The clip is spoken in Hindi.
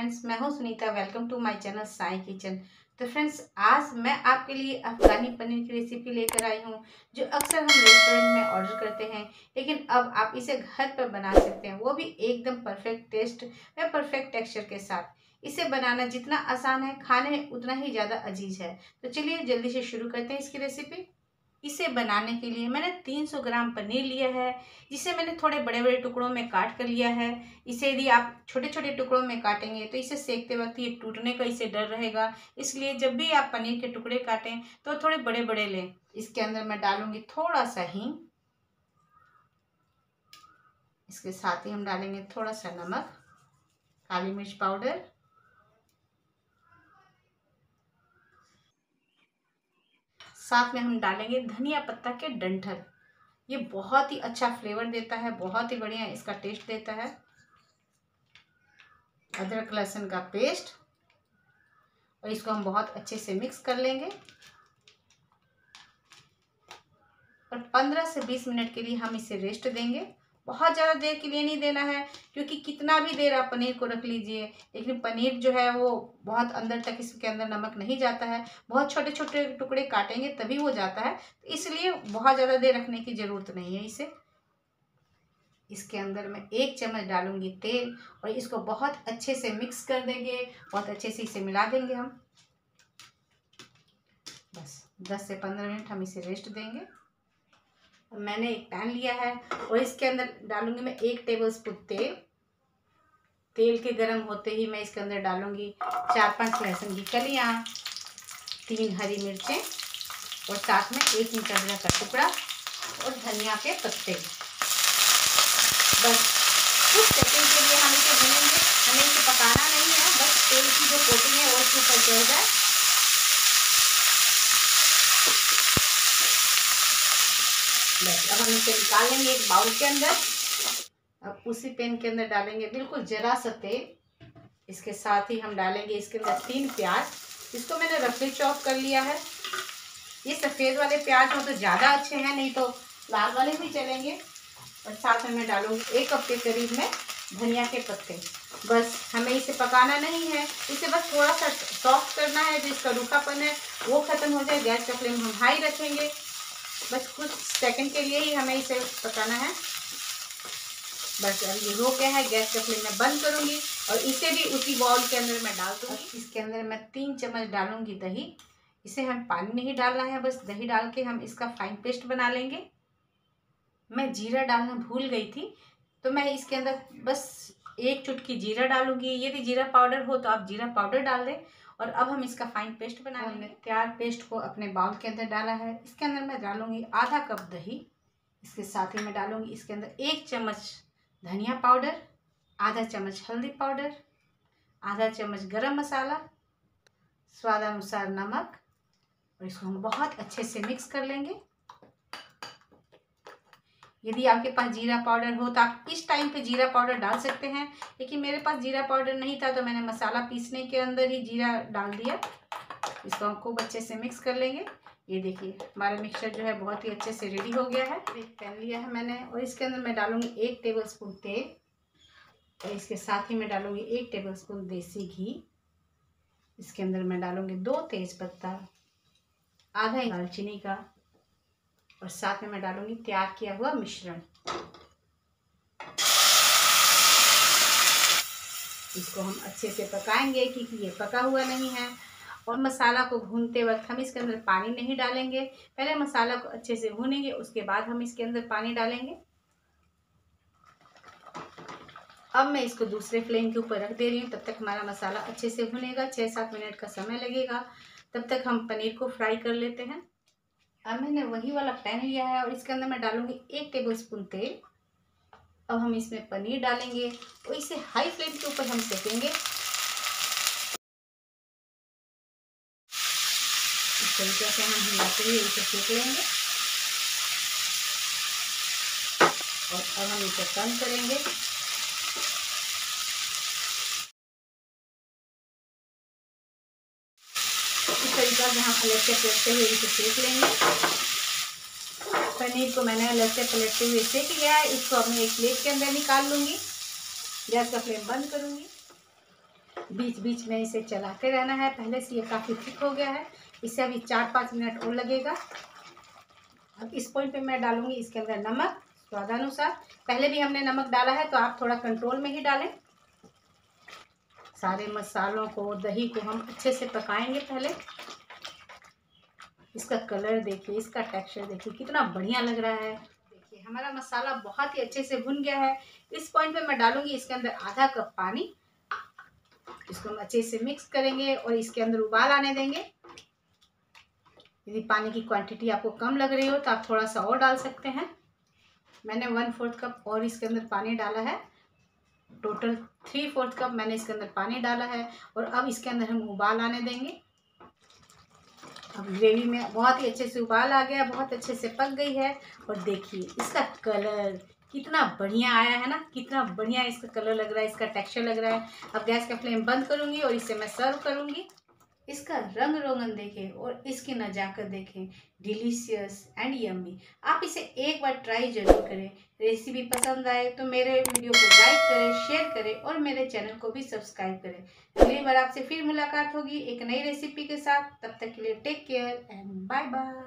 फ्रेंड्स, मैं हूं Sunita. Welcome to my channel Sai kitchen. तो फ्रेंड्स, आज मैं आपके लिए अफगानी पनीर की रेसिपी लेकर आई हूं, जो अक्सर हम रेस्टोरेंट में ऑर्डर करते हैं, लेकिन अब आप इसे घर पर बना सकते हैं, वो भी एकदम परफेक्ट टेस्ट व परफेक्ट टेक्सचर के साथ। इसे बनाना जितना आसान है, खाने में उतना ही ज़्यादा अजीज है। तो चलिए जल्दी से शुरू करते हैं इसकी रेसिपी। इसे बनाने के लिए मैंने 300 ग्राम पनीर लिया है, जिसे मैंने थोड़े बड़े बड़े टुकड़ों में काट कर लिया है। इसे यदि आप छोटे छोटे टुकड़ों में काटेंगे तो इसे सेकते वक्त ये टूटने का इसे डर रहेगा, इसलिए जब भी आप पनीर के टुकड़े काटें तो थोड़े बड़े बड़े लें। इसके अंदर मैं डालूंगी थोड़ा सा हींग, इसके साथ ही हम डालेंगे थोड़ा सा नमक, काली मिर्च पाउडर, साथ में हम डालेंगे धनिया पत्ता के डंठल। ये बहुत ही अच्छा फ्लेवर देता है, बहुत ही बढ़िया इसका टेस्ट देता है। अदरक लहसुन का पेस्ट, और इसको हम बहुत अच्छे से मिक्स कर लेंगे और 15 से 20 मिनट के लिए हम इसे रेस्ट देंगे। बहुत ज़्यादा देर के लिए नहीं देना है, क्योंकि कितना भी देर आप पनीर को रख लीजिए, लेकिन पनीर जो है वो बहुत अंदर तक इसके अंदर नमक नहीं जाता है। बहुत छोटे छोटे टुकड़े काटेंगे तभी वो जाता है, तो इसलिए बहुत ज़्यादा देर रखने की ज़रूरत नहीं है इसे। इसके अंदर मैं 1 चम्मच डालूंगी तेल, और इसको बहुत अच्छे से मिक्स कर देंगे, बहुत अच्छे से इसे मिला देंगे हम। बस 10 से 15 मिनट हम इसे रेस्ट देंगे। मैंने एक पैन लिया है और इसके अंदर डालूंगी मैं 1 टेबलस्पून तेल। तेल के गर्म होते ही मैं इसके अंदर डालूंगी 4-5 लहसुन की कलियां, 3 हरी मिर्चें, और साथ में 1 इंच अदरक का टुकड़ा और धनिया के पत्ते। बस कुछ सेकंड के लिए हम इसे भूनेंगे, हमें इसे पकाना नहीं है, बस तेल की जो कोटिंग है वो इसके ऊपर चढ़ जाए। बस अब हम इसे निकाल लेंगे एक बाउल के अंदर। अब उसी पैन के अंदर डालेंगे बिल्कुल जरा सा तेल। इसके साथ ही हम डालेंगे इसके अंदर 3 प्याज, इसको मैंने रफली चॉप कर लिया है। ये सफ़ेद वाले प्याज हो तो ज़्यादा अच्छे हैं, नहीं तो लाल वाले भी चलेंगे। और साथ में मैं डालूंगी 1 कप के करीब में धनिया के पत्ते। बस हमें इसे पकाना नहीं है, इसे बस थोड़ा सा सॉफ्ट करना है, जो इसका रूखापन है वो ख़त्म हो जाए। गैस का फ्लेम हम हाई रखेंगे, बस कुछ सेकंड के लिए ही हमें इसे पकाना है। बस अब ये हो गया है, गैस का फ्लेम मैं बंद करूंगी और इसे भी उसी बाउल के अंदर मैं डाल दूंगी। इसके अंदर मैं 3 चम्मच डालूंगी दही। इसे हम पानी नहीं डालना है, बस दही डाल के हम इसका फाइन पेस्ट बना लेंगे। मैं जीरा डालना भूल गई थी, तो मैं इसके अंदर बस 1 चुटकी जीरा डालूंगी। यदि जीरा पाउडर हो तो आप जीरा पाउडर डाल दें। और अब हम इसका फाइन पेस्ट बना लेंगे। हमने तैयार पेस्ट को अपने बाउल के अंदर डाला है। इसके अंदर मैं डालूंगी आधा कप दही। इसके साथ ही मैं डालूंगी इसके अंदर 1 चम्मच धनिया पाउडर, आधा चम्मच हल्दी पाउडर, आधा चम्मच गरम मसाला, स्वादानुसार नमक, और इसको हम बहुत अच्छे से मिक्स कर लेंगे। यदि आपके पास जीरा पाउडर हो तो आप इस टाइम पे जीरा पाउडर डाल सकते हैं, लेकिन मेरे पास जीरा पाउडर नहीं था तो मैंने मसाला पीसने के अंदर ही जीरा डाल दिया। इसको हम खूब अच्छे से मिक्स कर लेंगे। ये देखिए हमारा मिक्सचर जो है बहुत ही अच्छे से रेडी हो गया है। एक पैन लिया है मैंने, और इसके अंदर मैं डालूंगी 1 टेबलस्पून तेल, और इसके साथ ही मैं डालूंगी 1 टेबलस्पून देसी घी। इसके अंदर मैं डालूंगी 2 तेज़पत्ता, आधा दालचीनी का, और साथ में मैं डालूंगी तैयार किया हुआ मिश्रण। इसको हम अच्छे से पकाएंगे, क्योंकि ये पका हुआ नहीं है। और मसाला को भूनते वक्त हम इसके अंदर पानी नहीं डालेंगे, पहले मसाला को अच्छे से भूनेंगे, उसके बाद हम इसके अंदर पानी डालेंगे। अब मैं इसको दूसरे फ्लेम के ऊपर रख दे रही हूँ, तब तक हमारा मसाला अच्छे से भुनेगा। 6-7 मिनट का समय लगेगा, तब तक हम पनीर को फ्राई कर लेते हैं। अब मैंने वही वाला पैन लिया है और इसके अंदर मैं डालूंगी 1 टेबलस्पून तेल। अब हम इसमें पनीर डालेंगे और इसे हाई फ्लेम के ऊपर हम सेकेंगे। इस तरीके से हम हिलाते हुए इसे सेक लेंगे, और अब हम इसे टर्न करेंगे। इस तरीके से हम अलग से पलटते हुए इसे सेक लेंगे। पनीर को मैंने अलग से पलटते हुए सेक लिया है। इसको अब मैं एक प्लेट के अंदर निकाल लूँगी, गैस का फ्लेम बंद करूँगी। बीच बीच में इसे चलाते रहना है। पहले से ये काफ़ी थिक हो गया है, इसे अभी 4-5 मिनट और लगेगा। अब इस पॉइंट पे मैं डालूंगी इसके अंदर नमक स्वादानुसार। पहले भी हमने नमक डाला है तो आप थोड़ा कंट्रोल में ही डालें। सारे मसालों को, दही को हम अच्छे से पकाएंगे पहले। इसका कलर देखिए, इसका टेक्सचर देखिए कितना बढ़िया लग रहा है। देखिए हमारा मसाला बहुत ही अच्छे से भुन गया है। इस पॉइंट पे मैं डालूंगी इसके अंदर आधा कप पानी। इसको हम अच्छे से मिक्स करेंगे और इसके अंदर उबाल आने देंगे। यदि पानी की क्वांटिटी आपको कम लग रही हो तो आप थोड़ा सा और डाल सकते हैं। मैंने 1/4 कप और इसके अंदर पानी डाला है। टोटल 3/4 कप मैंने इसके अंदर पानी डाला है और अब इसके अंदर हम उबाल आने देंगे। अब ग्रेवी में बहुत ही अच्छे से उबाल आ गया, बहुत अच्छे से पक गई है। और देखिए इसका कलर कितना बढ़िया आया है ना, कितना बढ़िया इसका कलर लग रहा है, इसका टेक्सचर लग रहा है। अब गैस का फ्लेम बंद करूंगी और इसे मैं सर्व करूंगी। इसका रंग रोगन देखें और इसकी नजाकत देखें, डिलीशियस एंड यम्मी। आप इसे एक बार ट्राई जरूर करें। रेसिपी पसंद आए तो मेरे वीडियो को लाइक करें, शेयर करें और मेरे चैनल को भी सब्सक्राइब करें। अगली बार आपसे फिर मुलाकात होगी एक नई रेसिपी के साथ। तब तक के लिए take care and bye bye.